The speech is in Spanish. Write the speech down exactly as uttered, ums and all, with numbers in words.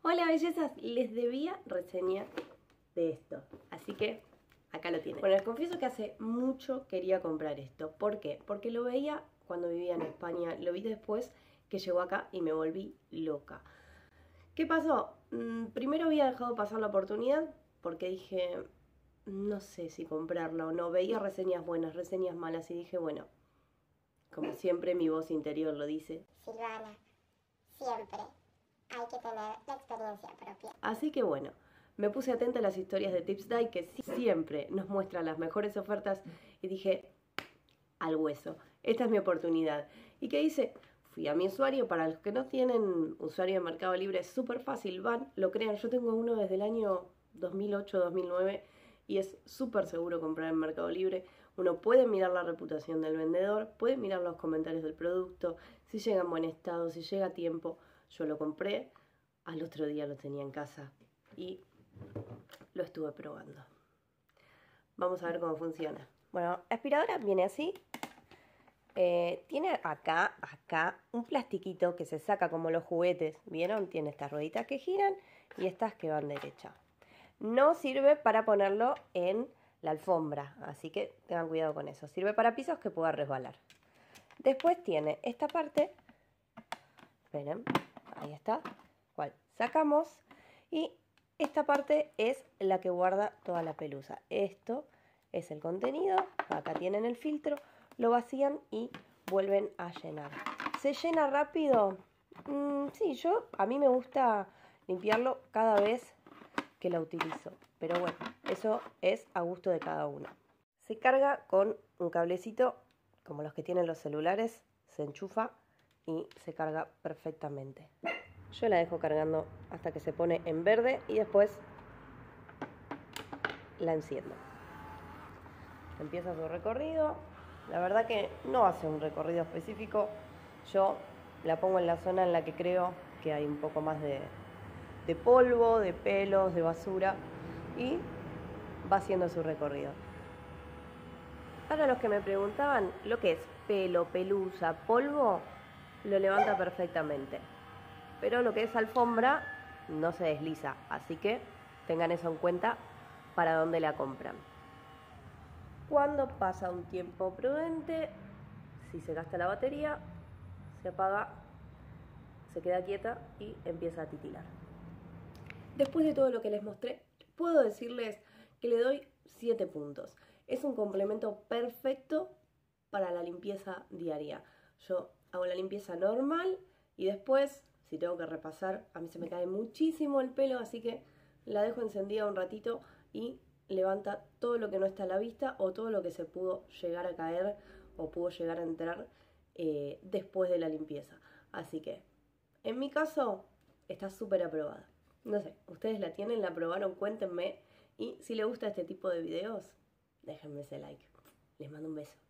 Hola bellezas, les debía reseña de esto, así que acá lo tienen. Bueno, les confieso que hace mucho quería comprar esto. ¿Por qué? Porque lo veía cuando vivía en España, lo vi después que llegó acá y me volví loca. ¿Qué pasó? Mm, primero había dejado pasar la oportunidad porque dije, no sé si comprarla o no. Veía reseñas buenas, reseñas malas y dije, bueno, como siempre mi voz interior lo dice, Silvana, siempre hay que tener la experiencia propia. Así que bueno, me puse atenta a las historias de Tipsdye que siempre nos muestran las mejores ofertas y dije, al hueso, esta es mi oportunidad. ¿Y qué hice? Fui a mi usuario, para los que no tienen usuario de Mercado Libre es súper fácil, van, lo crean, yo tengo uno desde el año dos mil ocho dos mil nueve y es súper seguro comprar en Mercado Libre. Uno puede mirar la reputación del vendedor, puede mirar los comentarios del producto, si llega en buen estado, si llega a tiempo. Yo lo compré, al otro día lo tenía en casa y lo estuve probando. Vamos a ver cómo funciona. Bueno, la aspiradora viene así. Eh, tiene acá, acá, un plastiquito que se saca como los juguetes, ¿vieron? Tiene estas rueditas que giran y estas que van derecha. No sirve para ponerlo en la alfombra, así que tengan cuidado con eso. Sirve para pisos que pueda resbalar. Después tiene esta parte, esperen, ahí está, cual sacamos y esta parte es la que guarda toda la pelusa. Esto es el contenido, acá tienen el filtro. Lo vacían y vuelven a llenar. ¿Se llena rápido? Mm, sí, yo a mí me gusta limpiarlo cada vez que la utilizo. Pero bueno, eso es a gusto de cada uno. Se carga con un cablecito, como los que tienen los celulares, se enchufa y se carga perfectamente. Yo la dejo cargando hasta que se pone en verde y después la enciendo. Empieza su recorrido. La verdad que no hace un recorrido específico. Yo la pongo en la zona en la que creo que hay un poco más de, de polvo, de pelos, de basura y va haciendo su recorrido. Para los que me preguntaban lo que es pelo, pelusa, polvo, lo levanta perfectamente. Pero lo que es alfombra no se desliza, así que tengan eso en cuenta para dónde la compran. Cuando pasa un tiempo prudente, si se gasta la batería, se apaga, se queda quieta y empieza a titilar. Después de todo lo que les mostré, puedo decirles que le doy siete puntos. Es un complemento perfecto para la limpieza diaria. Yo hago la limpieza normal y después, si tengo que repasar, a mí se me cae muchísimo el pelo, así que la dejo encendida un ratito y levanta todo lo que no está a la vista o todo lo que se pudo llegar a caer o pudo llegar a entrar eh, después de la limpieza. Así que, en mi caso, está súper aprobada. No sé, ustedes la tienen, la probaron, cuéntenme. Y si les gusta este tipo de videos, déjenme ese like. Les mando un beso.